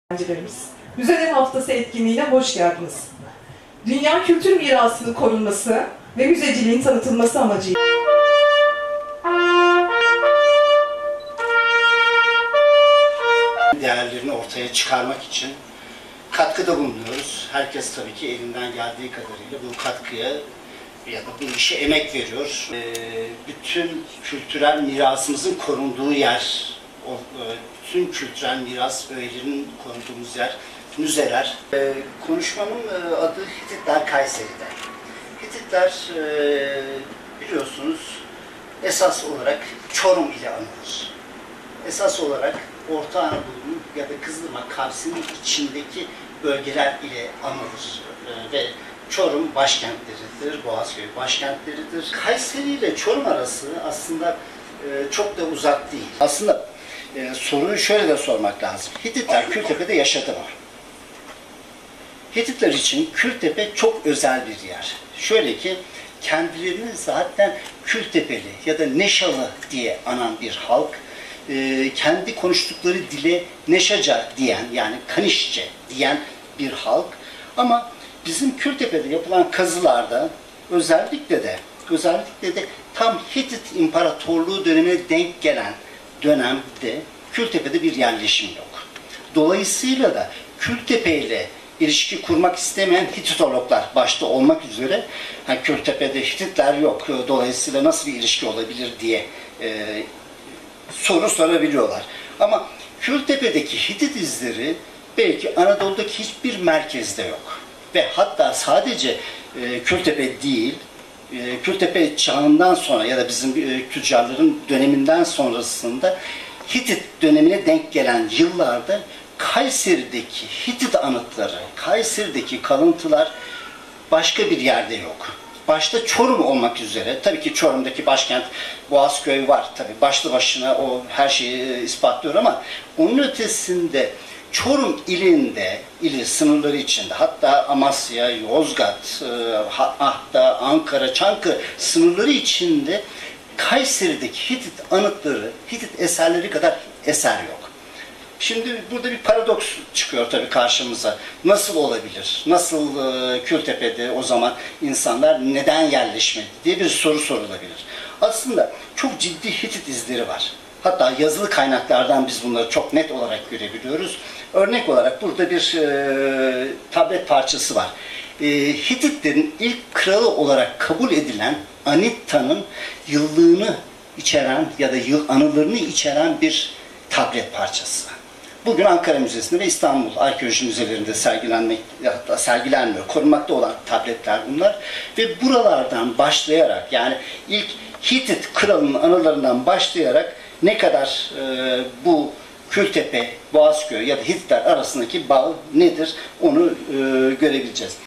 öğrencilerimiz. Müzeler Haftası etkinliğine hoş geldiniz. Dünya kültür mirasının korunması ve müzeciliğin tanıtılması amacıyla değerlerini ortaya çıkarmak için katkıda bulunuyoruz. Herkes tabii ki elinden geldiği kadarıyla bu katkıya ya da bu işe emek veriyor. Bütün kültürel mirasımızın korunduğu yer, bütün kültürel miras öğelerinin korunduğumuz yer, müzeler. Konuşmamın adı Hititler Kayseri'de. Hititler biliyorsunuz esas olarak Çorum ile anılır. Esas olarak Orta Anadolu'nun ya da Kızılırmak Kavsi'nin içindeki bölgeler ile anılır ve Çorum başkentleridir, Boğazköy başkentleridir. Kayseri ile Çorum arası aslında çok da uzak değil. Aslında soruyu şöyle de sormak lazım. Hititler Kültepe'de yaşadı mı? Hititler için Kültepe çok özel bir yer. Şöyle ki kendilerini zaten Kültepeli ya da Neşalı diye anan bir halk. Kendi konuştukları dile Neşaca diyen yani Kanişçe diyen bir halk. Ama bizim Kültepe'de yapılan kazılarda özellikle de tam Hitit İmparatorluğu dönemine denk gelen dönemde Kültepe'de bir yerleşim yok. Dolayısıyla da Kültepe ile ilişki kurmak istemeyen Hititologlar başta olmak üzere Kültepe'de Hititler yok. Dolayısıyla nasıl bir ilişki olabilir diye soru sorabiliyorlar. Ama Kültepe'deki Hitit izleri belki Anadolu'daki hiçbir merkezde yok. Ve hatta sadece Kültepe değil, Kültepe çağından sonra ya da bizim tüccarların döneminden sonrasında Hitit dönemine denk gelen yıllarda Kayseri'deki Hitit anıtları, Kayseri'deki kalıntılar başka bir yerde yok. Başta Çorum olmak üzere, tabii ki Çorum'daki başkent Boğazköy var. Tabii başlı başına o her şeyi ispatlıyor ama onun ötesinde Çorum ili sınırları içinde, hatta Amasya, Yozgat, hatta Ankara, Çankırı sınırları içinde Kayseri'deki Hitit anıtları, Hitit eserleri kadar eser yok. Şimdi burada bir paradoks çıkıyor tabii karşımıza. Nasıl olabilir? Nasıl Kültepe'de o zaman insanlar neden yerleşmedi diye bir soru sorulabilir. Aslında çok ciddi Hitit izleri var. Hatta yazılı kaynaklardan biz bunları çok net olarak görebiliyoruz. Örnek olarak burada bir tablet parçası var. Hititlerin ilk kralı olarak kabul edilen Anitta'nın yıllığını içeren ya da anılarını içeren bir tablet parçası. Bugün Ankara Müzesi'nde ve İstanbul Arkeoloji Müzelerinde sergilenmiyor. Korunmakta olan tabletler bunlar. Ve buralardan başlayarak yani ilk Hitit kralının anılarından başlayarak ne kadar bu Kültepe, Boğazköy ya da Hititler arasındaki bağ nedir onu görebileceğiz.